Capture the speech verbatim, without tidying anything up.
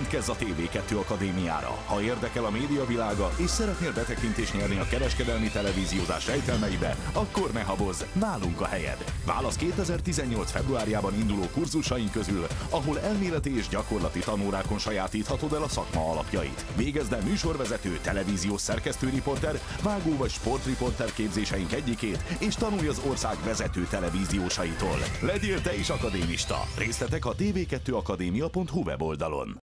Jelentkezz a té vé kettő Akadémiára! Ha érdekel a média világa, és szeretnél betekintést nyerni a kereskedelmi televíziózás rejtelmeibe, akkor ne habozz, nálunk a helyed! Válasz kétezer-tizennyolc februárjában induló kurzusaink közül, ahol elméleti és gyakorlati tanórákon sajátíthatod el a szakma alapjait. Végezd el műsorvezető, televíziós szerkesztőriporter, vágó vagy sportriporter képzéseink egyikét, és tanulj az ország vezető televíziósaitól. Legyél te is akadémista! Részletek a té vé kettő akadémia pont hu weboldalon.